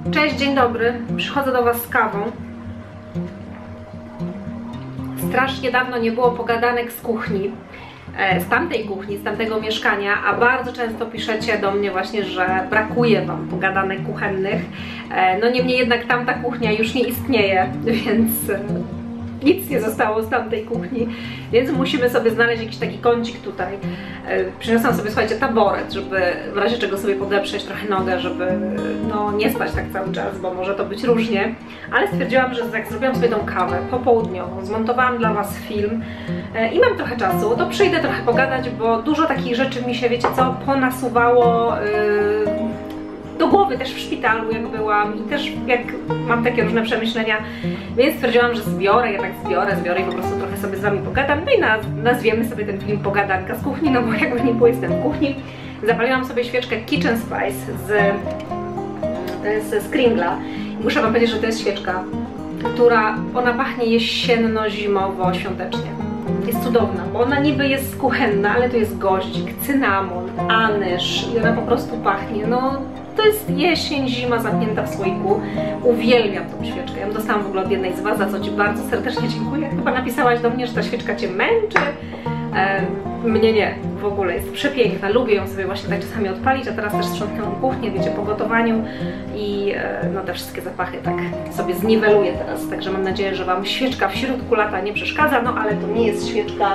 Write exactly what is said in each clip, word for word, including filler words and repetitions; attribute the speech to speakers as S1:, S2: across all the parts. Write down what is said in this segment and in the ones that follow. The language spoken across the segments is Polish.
S1: Cześć, dzień dobry. Przychodzę do Was z kawą. Strasznie dawno nie było pogadanek z kuchni, z tamtej kuchni, z tamtego mieszkania, a bardzo często piszecie do mnie właśnie, że brakuje Wam pogadanek kuchennych. No niemniej jednak tamta kuchnia już nie istnieje, więc nic nie zostało z tamtej kuchni, więc musimy sobie znaleźć jakiś taki kącik tutaj. Przyniosłam sobie, słuchajcie, taboret, żeby w razie czego sobie podeprzeć trochę nogę, żeby no nie spać tak cały czas, bo może to być różnie. Ale stwierdziłam, że jak zrobiłam sobie tą kawę popołudniową, zmontowałam dla Was film i mam trochę czasu, to przyjdę trochę pogadać, bo dużo takich rzeczy mi się, wiecie co, ponasuwało yy, do głowy też w szpitalu, jak byłam, i też jak mam takie różne przemyślenia, więc stwierdziłam, że zbiorę, ja tak zbiorę, zbiorę i po prostu trochę sobie z Wami pogadam, no i naz nazwiemy sobie ten film Pogadanka z kuchni, no bo jakby nie było, jestem w kuchni. Zapaliłam sobie świeczkę Kitchen Spice z, z, z Kringla i muszę Wam powiedzieć, że to jest świeczka, która, ona pachnie jesienno-zimowo-świątecznie. Jest cudowna, bo ona niby jest kuchenna, ale to jest goździk, cynamon, anyż i ona po prostu pachnie, no to jest jesień, zima zamknięta w słoiku. Uwielbiam tą świeczkę. Ja ją dostałam w ogóle od jednej z Was, za co Ci bardzo serdecznie dziękuję. Chyba napisałaś do mnie, że ta świeczka Cię męczy. E, mnie nie, w ogóle jest przepiękna. Lubię ją sobie właśnie tak czasami odpalić, a teraz też sprzątnęłam kuchnię, wiecie, po gotowaniu i e, no te wszystkie zapachy tak sobie zniweluję teraz. Także mam nadzieję, że Wam świeczka w środku lata nie przeszkadza, no ale to nie jest świeczka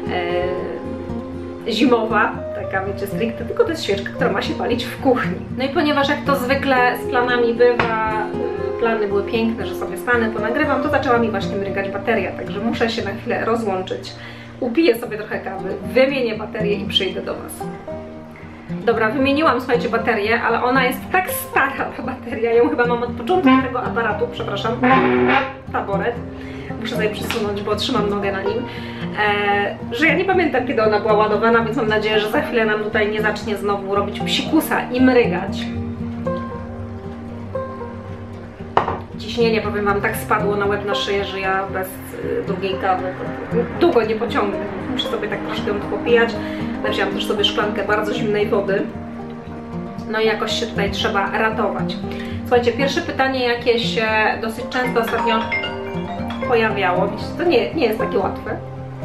S1: e, zimowa, taka, wiecie, stricte, tylko to jest świeczka, która ma się palić w kuchni. No i ponieważ jak to zwykle z planami bywa, plany były piękne, że sobie stanę, ponagrywam, to zaczęła mi właśnie mrygać bateria, także muszę się na chwilę rozłączyć, upiję sobie trochę kawy, wymienię baterię i przyjdę do Was. Dobra, wymieniłam, słuchajcie, baterię, ale ona jest tak stara, ta bateria, ją chyba mam od początku tego aparatu, przepraszam, taboret. Muszę sobie przesunąć, bo trzymam nogę na nim, e, że ja nie pamiętam, kiedy ona była ładowana, więc mam nadzieję, że za chwilę nam tutaj nie zacznie znowu robić psikusa i mrygać. Ciśnienie, powiem Wam, tak spadło na łeb, na szyję, że ja bez y, drugiej kawy to długo nie pociągnę. Muszę sobie tak troszkę ją popijać. Wziąłam też sobie szklankę bardzo zimnej wody. No i jakoś się tutaj trzeba ratować. Słuchajcie, pierwsze pytanie, jakie się dosyć często ostatnio pojawiało, widzicie, to nie, nie jest takie łatwe.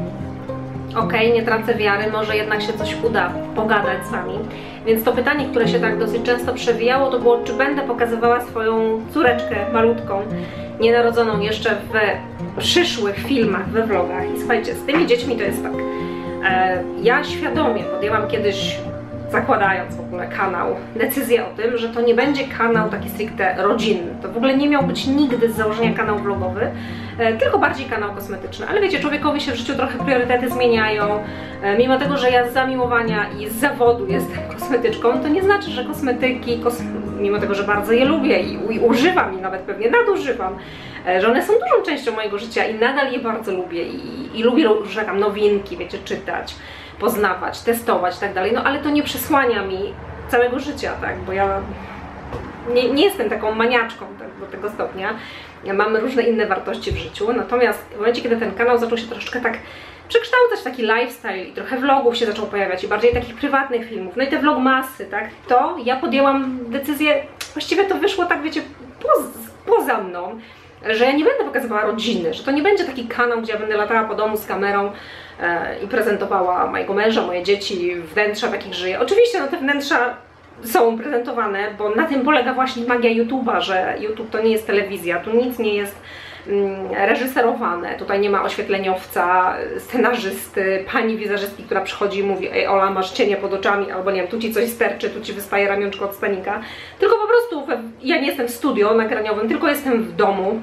S1: Okej, okay, nie tracę wiary, może jednak się coś uda pogadać z Wami. Więc to pytanie, które się tak dosyć często przewijało, to było, czy będę pokazywała swoją córeczkę malutką, nienarodzoną jeszcze w przyszłych filmach, we vlogach. I słuchajcie, z tymi dziećmi to jest tak. E, ja świadomie podjęłam kiedyś, zakładając w ogóle kanał, decyzję o tym, że to nie będzie kanał taki stricte rodzinny. To w ogóle nie miał być nigdy z założenia kanał vlogowy, e, tylko bardziej kanał kosmetyczny. Ale wiecie, człowiekowi się w życiu trochę priorytety zmieniają. E, mimo tego, że ja z zamiłowania i z zawodu jestem kosmetyczką, to nie znaczy, że kosmetyki, kos mimo tego, że bardzo je lubię i, i używam i nawet pewnie nadużywam, e, że one są dużą częścią mojego życia i nadal je bardzo lubię i, i lubię różne tam nowinki, wiecie, czytać, poznawać, testować i tak dalej, no ale to nie przesłania mi całego życia, tak, bo ja nie, nie jestem taką maniaczką tak, do tego stopnia, ja mam różne inne wartości w życiu, natomiast w momencie, kiedy ten kanał zaczął się troszeczkę tak przekształcać w taki lifestyle i trochę vlogów się zaczął pojawiać i bardziej takich prywatnych filmów, no i te vlogmasy, tak, to ja podjęłam decyzję, właściwie to wyszło tak, wiecie, poza, poza mną, że ja nie będę pokazywała rodziny, że to nie będzie taki kanał, gdzie ja będę latała po domu z kamerą e, i prezentowała mojego męża, moje dzieci, wnętrza, w jakich żyję. Oczywiście no, te wnętrza są prezentowane, bo na tym polega właśnie magia YouTube'a, że YouTube to nie jest telewizja, tu nic nie jest mm, reżyserowane, tutaj nie ma oświetleniowca, scenarzysty, pani wizerzystki, która przychodzi i mówi: ej Ola, masz cienie pod oczami, albo nie wiem, tu Ci coś sterczy, tu Ci wystaje ramionczko od stanika. Tylko po prostu we, ja nie jestem w studio nagraniowym, tylko jestem w domu,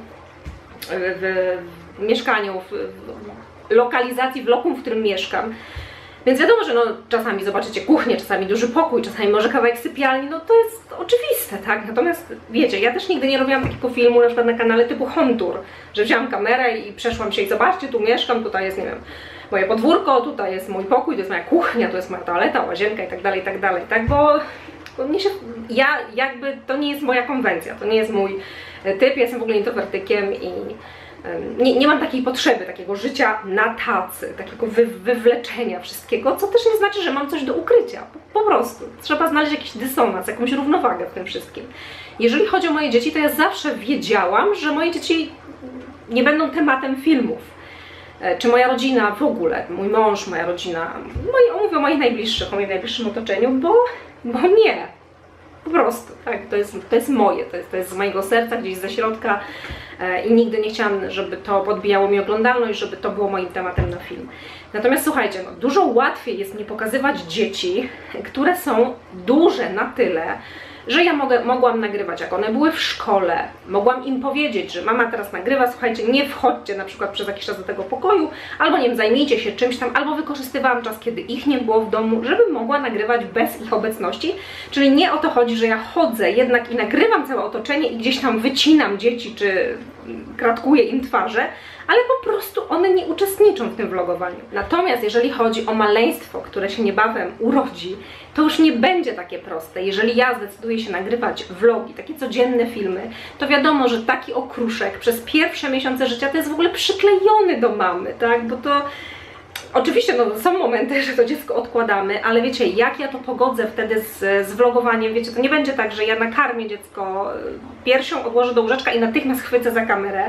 S1: w, w mieszkaniu, w, w lokalizacji, w lokum, w którym mieszkam. Więc wiadomo, że no, czasami zobaczycie kuchnię, czasami duży pokój, czasami może kawałek sypialni, no to jest oczywiste, tak? Natomiast wiecie, ja też nigdy nie robiłam takiego filmu na przykład na kanale typu home tour, że wziąłam kamerę i przeszłam się i zobaczcie, tu mieszkam, tutaj jest, nie wiem, moje podwórko, tutaj jest mój pokój, to jest moja kuchnia, to jest moja toaleta, łazienka i tak dalej, i tak dalej, tak? Bo, bo mnie się, ja jakby, to nie jest moja konwencja, to nie jest mój typ, ja jestem w ogóle introwertykiem i Nie, nie mam takiej potrzeby, takiego życia na tacy, takiego wy, wywleczenia wszystkiego, co też nie znaczy, że mam coś do ukrycia. Po, po prostu. Trzeba znaleźć jakiś dysonans, jakąś równowagę w tym wszystkim. Jeżeli chodzi o moje dzieci, to ja zawsze wiedziałam, że moje dzieci nie będą tematem filmów. Czy moja rodzina w ogóle, mój mąż, moja rodzina, moi, mówię o moich najbliższych, o moim najbliższym otoczeniu, bo, bo nie. Po prostu, tak, to jest, to jest moje, to jest, to jest z mojego serca, gdzieś ze środka e, i nigdy nie chciałam, żeby to podbijało mi oglądalność, żeby to było moim tematem na film. Natomiast słuchajcie, no, dużo łatwiej jest mi pokazywać dzieci, które są duże na tyle, że ja mogę, mogłam nagrywać, jak one były w szkole, mogłam im powiedzieć, że mama teraz nagrywa, słuchajcie, nie wchodźcie na przykład przez jakiś czas do tego pokoju, albo nie wiem, zajmijcie się czymś tam, albo wykorzystywałam czas, kiedy ich nie było w domu, żebym mogła nagrywać bez ich obecności, czyli nie o to chodzi, że ja chodzę jednak i nagrywam całe otoczenie i gdzieś tam wycinam dzieci, czy kratkuję im twarze, ale po prostu one nie uczestniczą w tym vlogowaniu. Natomiast jeżeli chodzi o maleństwo, które się niebawem urodzi, to już nie będzie takie proste. Jeżeli ja zdecyduję się nagrywać vlogi, takie codzienne filmy, to wiadomo, że taki okruszek przez pierwsze miesiące życia to jest w ogóle przyklejony do mamy, tak? Bo to... Oczywiście no, są momenty, że to dziecko odkładamy, ale wiecie, jak ja to pogodzę wtedy z, z vlogowaniem, wiecie, to nie będzie tak, że ja nakarmię dziecko piersią, odłożę do łóżeczka i natychmiast chwycę za kamerę,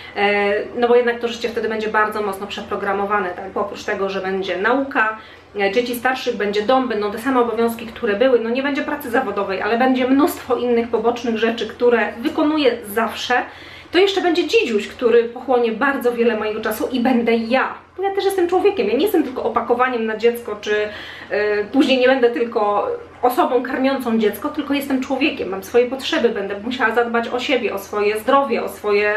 S1: e, no bo jednak to życie wtedy będzie bardzo mocno przeprogramowane, tak, bo oprócz tego, że będzie nauka, dzieci starszych, będzie dom, będą te same obowiązki, które były, no nie będzie pracy zawodowej, ale będzie mnóstwo innych pobocznych rzeczy, które wykonuję zawsze, to jeszcze będzie dzidziuś, który pochłonie bardzo wiele mojego czasu i będę ja. Bo ja też jestem człowiekiem, ja nie jestem tylko opakowaniem na dziecko, czy yy, później nie będę tylko osobą karmiącą dziecko, tylko jestem człowiekiem, mam swoje potrzeby, będę musiała zadbać o siebie, o swoje zdrowie, o swoje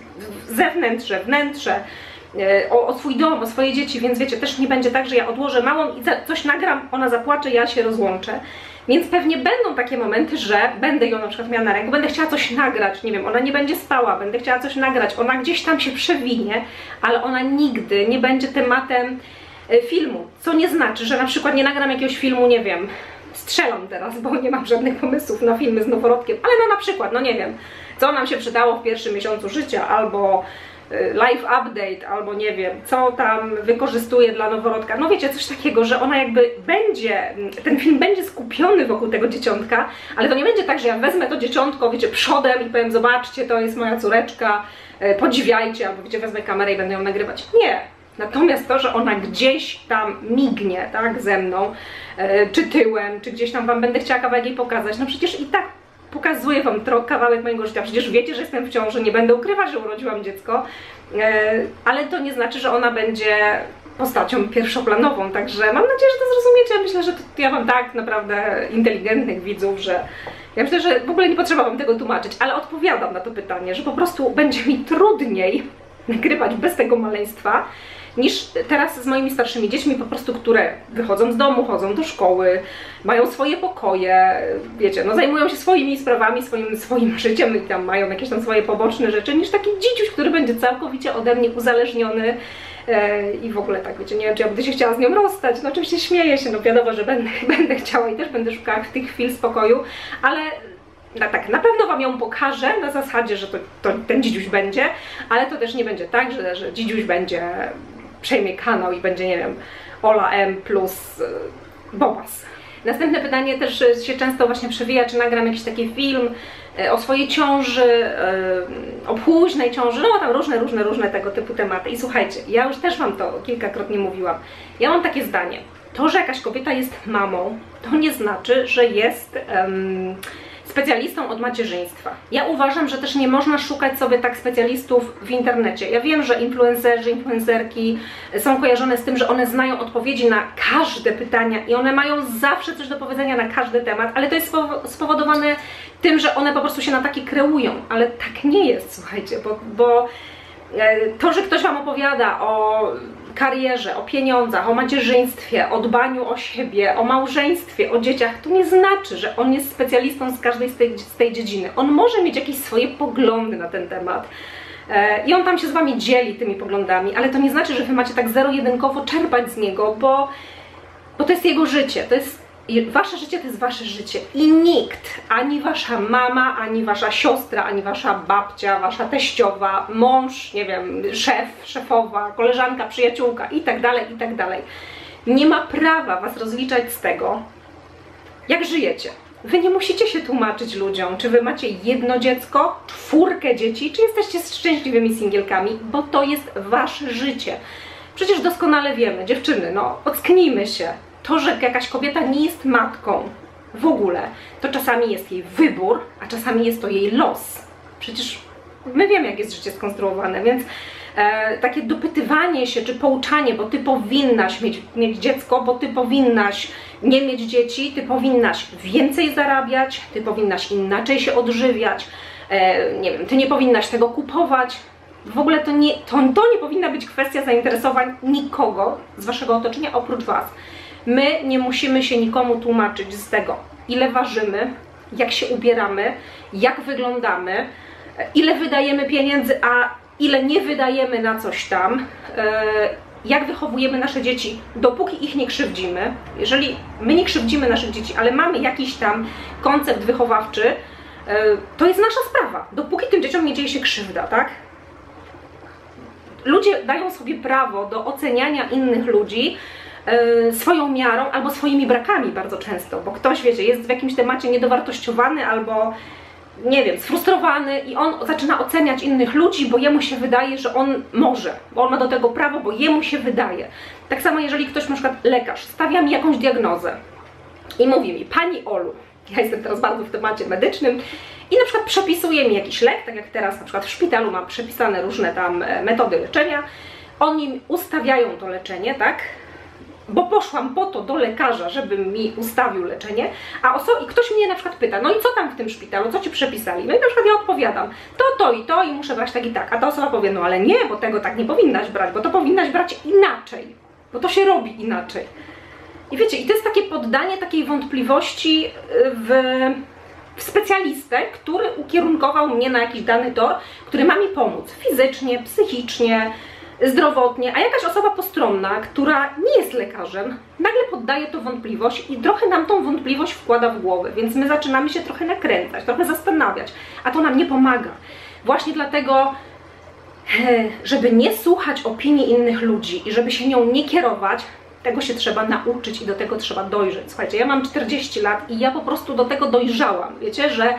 S1: zewnętrze, wnętrze, yy, o, o swój dom, o swoje dzieci, więc wiecie, też nie będzie tak, że ja odłożę małą i za, coś nagram, ona zapłacze, ja się rozłączę. Więc pewnie będą takie momenty, że będę ją na przykład miała na ręku, będę chciała coś nagrać, nie wiem, ona nie będzie spała, będę chciała coś nagrać, ona gdzieś tam się przewinie, ale ona nigdy nie będzie tematem filmu, co nie znaczy, że na przykład nie nagram jakiegoś filmu, nie wiem, strzelam teraz, bo nie mam żadnych pomysłów na filmy z noworodkiem, ale no na przykład, no nie wiem, co nam się przydało w pierwszym miesiącu życia, albo live update, albo nie wiem, co tam wykorzystuje dla noworodka. No wiecie, coś takiego, że ona jakby będzie, ten film będzie skupiony wokół tego dzieciątka, ale to nie będzie tak, że ja wezmę to dzieciątko, wiecie, przodem i powiem, zobaczcie, to jest moja córeczka, podziwiajcie, albo wiecie, wezmę kamerę i będę ją nagrywać. Nie. Natomiast to, że ona gdzieś tam mignie, tak, ze mną, czy tyłem, czy gdzieś tam wam będę chciała kawałek jej pokazać, no przecież i tak pokazuję wam kawałek mojego życia, przecież wiecie, że jestem w ciąży, nie będę ukrywać, że urodziłam dziecko, ale to nie znaczy, że ona będzie postacią pierwszoplanową, także mam nadzieję, że to zrozumiecie. Myślę, że to, ja mam tak naprawdę inteligentnych widzów, że ja myślę, że w ogóle nie potrzeba wam tego tłumaczyć, ale odpowiadam na to pytanie, że po prostu będzie mi trudniej nagrywać bez tego maleństwa, niż teraz z moimi starszymi dziećmi, po prostu, które wychodzą z domu, chodzą do szkoły, mają swoje pokoje, wiecie, no zajmują się swoimi sprawami, swoim, swoim życiem i tam mają jakieś tam swoje poboczne rzeczy, niż taki dzidziuś, który będzie całkowicie ode mnie uzależniony e, i w ogóle tak, wiecie, nie wiem, czy ja będę się chciała z nią rozstać, no oczywiście śmieję się, no wiadomo, że będę, będę chciała i też będę szukała w tych chwil spokoju, ale no tak, na pewno wam ją pokażę na zasadzie, że to, to ten dzidziuś będzie, ale to też nie będzie tak, że, że dzidziuś będzie, przejmie kanał i będzie, nie wiem, Ola M plus Bobas. Następne pytanie też się często właśnie przewija, czy nagram jakiś taki film o swojej ciąży, o późnej ciąży, no tam różne, różne, różne tego typu tematy. I słuchajcie, ja już też wam to kilkakrotnie mówiłam. Ja mam takie zdanie, to, że jakaś kobieta jest mamą, to nie znaczy, że jest um, specjalistą od macierzyństwa. Ja uważam, że też nie można szukać sobie tak specjalistów w internecie. Ja wiem, że influencerzy, influencerki są kojarzone z tym, że one znają odpowiedzi na każde pytania i one mają zawsze coś do powiedzenia na każdy temat, ale to jest spowodowane tym, że one po prostu się na takie kreują, ale tak nie jest, słuchajcie, bo, bo to, że ktoś wam opowiada o karierze, o pieniądzach, o macierzyństwie, o dbaniu o siebie, o małżeństwie, o dzieciach, to nie znaczy, że on jest specjalistą z każdej z tej, z tej dziedziny. On może mieć jakieś swoje poglądy na ten temat e, i on tam się z wami dzieli tymi poglądami, ale to nie znaczy, że wy macie tak zero-jedynkowo czerpać z niego, bo, bo to jest jego życie, to jest I wasze życie to jest wasze życie i nikt, ani wasza mama, ani wasza siostra, ani wasza babcia, wasza teściowa, mąż, nie wiem, szef, szefowa, koleżanka, przyjaciółka i tak dalej, i tak dalej, nie ma prawa was rozliczać z tego, jak żyjecie. Wy nie musicie się tłumaczyć ludziom, czy wy macie jedno dziecko, czwórkę dzieci, czy jesteście szczęśliwymi singielkami, bo to jest wasze życie. Przecież doskonale wiemy, dziewczyny, no ocknijmy się. To, że jakaś kobieta nie jest matką w ogóle, to czasami jest jej wybór, a czasami jest to jej los. Przecież my wiemy, jak jest życie skonstruowane, więc e, takie dopytywanie się, czy pouczanie, bo ty powinnaś mieć, mieć dziecko, bo ty powinnaś nie mieć dzieci, ty powinnaś więcej zarabiać, ty powinnaś inaczej się odżywiać, e, nie wiem, ty nie powinnaś tego kupować. W ogóle to nie, to, to nie powinna być kwestia zainteresowań nikogo z waszego otoczenia oprócz was. My nie musimy się nikomu tłumaczyć z tego, ile ważymy, jak się ubieramy, jak wyglądamy, ile wydajemy pieniędzy, a ile nie wydajemy na coś tam, jak wychowujemy nasze dzieci, dopóki ich nie krzywdzimy. Jeżeli my nie krzywdzimy naszych dzieci, ale mamy jakiś tam koncept wychowawczy, to jest nasza sprawa, dopóki tym dzieciom nie dzieje się krzywda, tak? Ludzie dają sobie prawo do oceniania innych ludzi yy, swoją miarą albo swoimi brakami bardzo często, bo ktoś, wiecie, jest w jakimś temacie niedowartościowany albo, nie wiem, sfrustrowany i on zaczyna oceniać innych ludzi, bo jemu się wydaje, że on może, bo on ma do tego prawo, bo jemu się wydaje. Tak samo jeżeli ktoś, na przykład lekarz, stawia mi jakąś diagnozę i mówi mi: pani Olu, ja jestem teraz bardzo w temacie medycznym, i na przykład przepisuje mi jakiś lek, tak jak teraz na przykład w szpitalu mam przepisane różne tam metody leczenia, oni ustawiają to leczenie, tak? Bo poszłam po to do lekarza, żeby mi ustawił leczenie, a oso i ktoś mnie na przykład pyta: no i co tam w tym szpitalu, co ci przepisali? No i na przykład ja odpowiadam: to, to i to i muszę brać tak i tak, a ta osoba powie: no ale nie, bo tego tak nie powinnaś brać, bo to powinnaś brać inaczej, bo to się robi inaczej. I wiecie, i to jest takie poddanie takiej wątpliwości w... w specjalistę, który ukierunkował mnie na jakiś dany tor, który ma mi pomóc fizycznie, psychicznie, zdrowotnie, a jakaś osoba postronna, która nie jest lekarzem, nagle poddaje to wątpliwość i trochę nam tą wątpliwość wkłada w głowę, więc my zaczynamy się trochę nakręcać, trochę zastanawiać, a to nam nie pomaga. Właśnie dlatego, żeby nie słuchać opinii innych ludzi i żeby się nią nie kierować, tego się trzeba nauczyć i do tego trzeba dojrzeć. Słuchajcie, ja mam czterdzieści lat i ja po prostu do tego dojrzałam. Wiecie, że,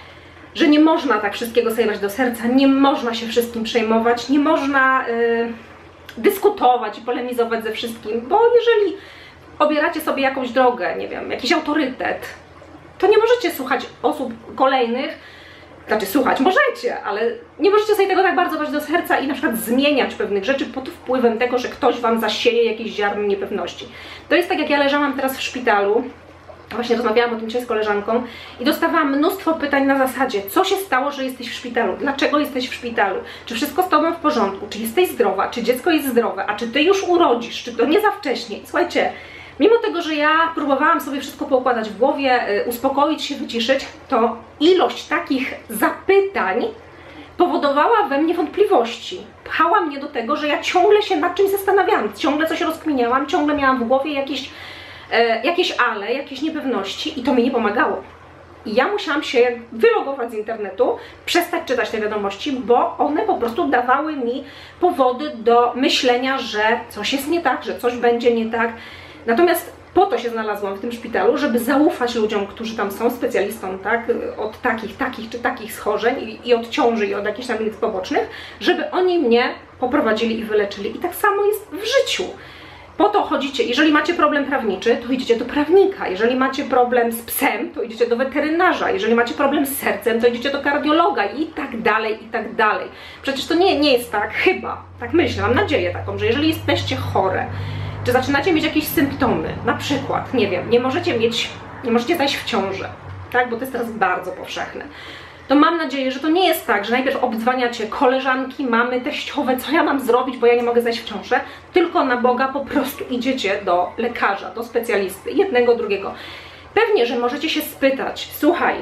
S1: że nie można tak wszystkiego sobie brać do serca, nie można się wszystkim przejmować, nie można yy, dyskutować i polemizować ze wszystkim, bo jeżeli obieracie sobie jakąś drogę, nie wiem, jakiś autorytet, to nie możecie słuchać osób kolejnych. Znaczy słuchać możecie, ale nie możecie sobie tego tak bardzo brać do serca i na przykład zmieniać pewnych rzeczy pod wpływem tego, że ktoś wam zasieje jakieś ziarno niepewności. To jest tak, jak ja leżałam teraz w szpitalu, właśnie rozmawiałam o tym dzisiaj z koleżanką i dostawałam mnóstwo pytań na zasadzie: co się stało, że jesteś w szpitalu, dlaczego jesteś w szpitalu, czy wszystko z tobą w porządku, czy jesteś zdrowa, czy dziecko jest zdrowe, a czy ty już urodzisz, czy to nie za wcześnie. Słuchajcie, mimo tego, że ja próbowałam sobie wszystko poukładać w głowie, uspokoić się, wyciszyć, to ilość takich zapytań powodowała we mnie wątpliwości. Pchała mnie do tego, że ja ciągle się nad czymś zastanawiałam, ciągle coś rozkminiałam, ciągle miałam w głowie jakieś, e, jakieś ale, jakieś niepewności i to mi nie pomagało. I ja musiałam się wylogować z internetu, przestać czytać te wiadomości, bo one po prostu dawały mi powody do myślenia, że coś jest nie tak, że coś będzie nie tak. Natomiast po to się znalazłam w tym szpitalu, żeby zaufać ludziom, którzy tam są, specjalistom, tak, od takich, takich czy takich schorzeń i, i od ciąży i od jakichś tam innych pobocznych, żeby oni mnie poprowadzili i wyleczyli. I tak samo jest w życiu. Po to chodzicie, jeżeli macie problem prawniczy, to idziecie do prawnika, jeżeli macie problem z psem, to idziecie do weterynarza, jeżeli macie problem z sercem, to idziecie do kardiologa i tak dalej, i tak dalej. Przecież to nie, nie jest tak, chyba, tak myślę, mam nadzieję taką, że jeżeli jesteście chore, czy zaczynacie mieć jakieś symptomy, na przykład, nie wiem, nie możecie mieć, nie możecie zajść w ciążę, tak, bo to jest teraz bardzo powszechne, to mam nadzieję, że to nie jest tak, że najpierw obdzwaniacie koleżanki, mamy, teściowe, co ja mam zrobić, bo ja nie mogę zajść w ciążę, tylko na Boga po prostu idziecie do lekarza, do specjalisty, jednego, drugiego. Pewnie, że możecie się spytać: słuchaj,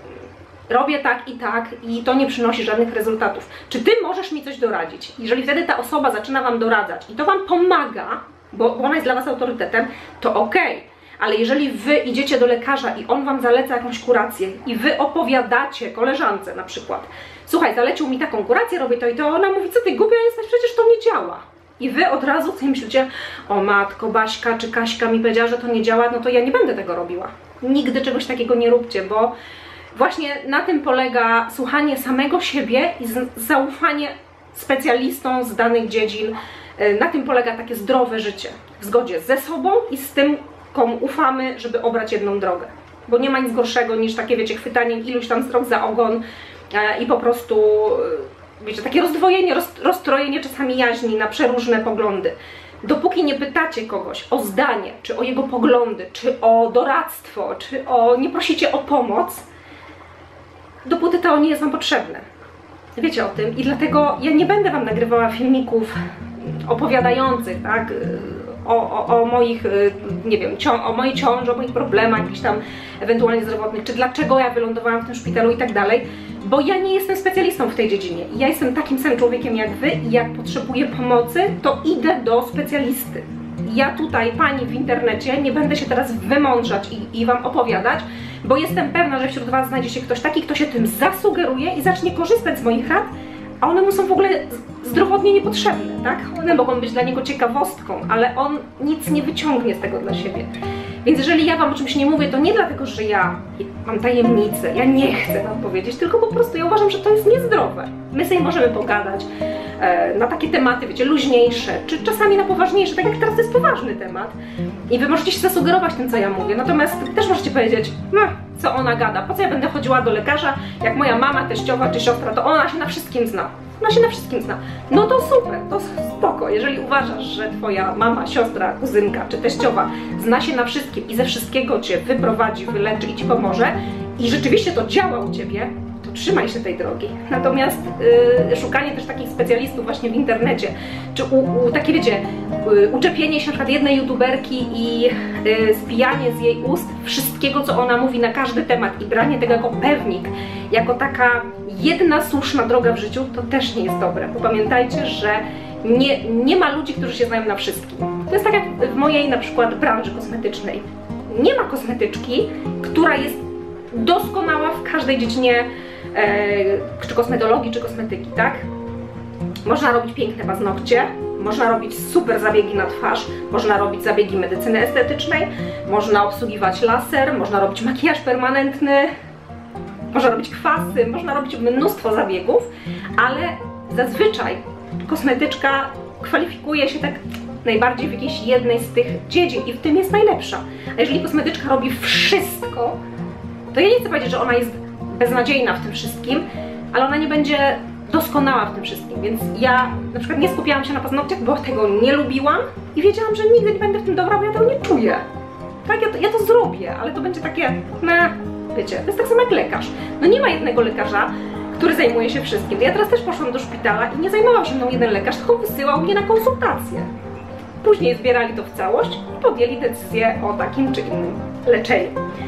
S1: robię tak i tak i to nie przynosi żadnych rezultatów, czy ty możesz mi coś doradzić? Jeżeli wtedy ta osoba zaczyna wam doradzać i to wam pomaga, bo, bo ona jest dla was autorytetem, to okej. Ale jeżeli wy idziecie do lekarza i on wam zaleca jakąś kurację i wy opowiadacie koleżance na przykład, słuchaj, zalecił mi taką kurację, robię to i to, ona mówi, co ty głupia jesteś, przecież to nie działa. I wy od razu sobie myślicie, o matko, Baśka czy Kaśka mi powiedziała, że to nie działa, no to ja nie będę tego robiła. Nigdy czegoś takiego nie róbcie, bo właśnie na tym polega słuchanie samego siebie i zaufanie specjalistom z danych dziedzin. Na tym polega takie zdrowe życie, w zgodzie ze sobą i z tym, komu ufamy, żeby obrać jedną drogę. Bo nie ma nic gorszego niż takie, wiecie, chwytanie iluś tam strok za ogon i po prostu, wiecie, takie rozdwojenie, rozstrojenie czasami jaźni na przeróżne poglądy. Dopóki nie pytacie kogoś o zdanie, czy o jego poglądy, czy o doradztwo, czy o, nie prosicie o pomoc, dopóty to nie jest wam potrzebne. Wiecie o tym i dlatego ja nie będę wam nagrywała filmików opowiadających, tak, o, o, o moich, nie wiem, o mojej ciąży, o moich problemach, jakichś tam ewentualnie zdrowotnych, czy dlaczego ja wylądowałam w tym szpitalu i tak dalej, bo ja nie jestem specjalistą w tej dziedzinie. Ja jestem takim samym człowiekiem jak wy i jak potrzebuję pomocy, to idę do specjalisty. Ja tutaj, pani w internecie, nie będę się teraz wymądrzać i, i wam opowiadać, bo jestem pewna, że wśród was znajdzie się ktoś taki, kto się tym zasugeruje i zacznie korzystać z moich rad, a one mu są w ogóle zdrowotnie niepotrzebne, tak? One mogą być dla niego ciekawostką, ale on nic nie wyciągnie z tego dla siebie. Więc jeżeli ja wam o czymś nie mówię, to nie dlatego, że ja mam tajemnicę, ja nie chcę wam powiedzieć, tylko po prostu ja uważam, że to jest niezdrowe. My sobie możemy pogadać e, na takie tematy, wiecie, luźniejsze, czy czasami na poważniejsze, tak jak teraz to jest poważny temat. I wy możecie się zasugerować tym, co ja mówię, natomiast też możecie powiedzieć, no, co ona gada, po co ja będę chodziła do lekarza, jak moja mama, teściowa czy siostra, to ona się na wszystkim zna. Ona się na wszystkim zna. No to super, to spoko. Jeżeli uważasz, że twoja mama, siostra, kuzynka czy teściowa zna się na wszystkim i ze wszystkiego cię wyprowadzi, wyleczy i ci pomoże i rzeczywiście to działa u ciebie, to trzymaj się tej drogi. Natomiast yy, szukanie też takich specjalistów właśnie w internecie, czy u, u, takie wiecie, yy, uczepienie się na przykład jednej youtuberki i yy, spijanie z jej ust wszystkiego, co ona mówi na każdy temat i branie tego jako pewnik, jako taka jedna słuszna droga w życiu, to też nie jest dobre, bo pamiętajcie, że nie, nie ma ludzi, którzy się znają na wszystkim. To jest tak jak w mojej na przykład branży kosmetycznej. Nie ma kosmetyczki, która jest doskonała w każdej dziedzinie, e, czy kosmetologii, czy kosmetyki, tak? Można robić piękne paznokcie, można robić super zabiegi na twarz, można robić zabiegi medycyny estetycznej, można obsługiwać laser, można robić makijaż permanentny, można robić kwasy, można robić mnóstwo zabiegów, ale zazwyczaj kosmetyczka kwalifikuje się tak najbardziej w jakiejś jednej z tych dziedzin i w tym jest najlepsza. A jeżeli kosmetyczka robi wszystko, to ja nie chcę powiedzieć, że ona jest beznadziejna w tym wszystkim, ale ona nie będzie doskonała w tym wszystkim, więc ja na przykład nie skupiałam się na paznokciach, bo tego nie lubiłam i wiedziałam, że nigdy nie będę w tym dobra, bo ja tego nie czuję. Tak, ja to, ja to zrobię, ale to będzie takie, meh, wiecie, to jest tak samo jak lekarz. No nie ma jednego lekarza, który zajmuje się wszystkim. Ja teraz też poszłam do szpitala i nie zajmował się mną jeden lekarz, tylko wysyłał mnie na konsultację. Później zbierali to w całość i podjęli decyzję o takim czy innym leczeniu.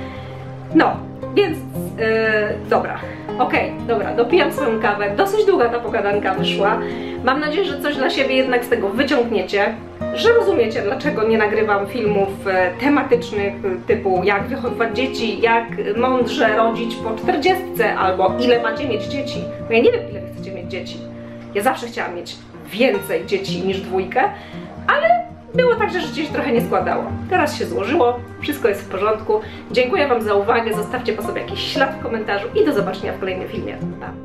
S1: No, więc yy, dobra, okej, okay, dobra, dopijam swoją kawę, dosyć długa ta pogadanka wyszła. Mam nadzieję, że coś dla siebie jednak z tego wyciągniecie, że rozumiecie, dlaczego nie nagrywam filmów tematycznych typu jak wychowywać dzieci, jak mądrze rodzić po czterdziestce albo ile macie mieć dzieci. Bo ja nie wiem, ile wy chcecie mieć dzieci. Ja zawsze chciałam mieć więcej dzieci niż dwójkę, ale było tak, że życie się trochę nie składało. Teraz się złożyło, wszystko jest w porządku. Dziękuję wam za uwagę, zostawcie po sobie jakiś ślad w komentarzu i do zobaczenia w kolejnym filmie. Pa!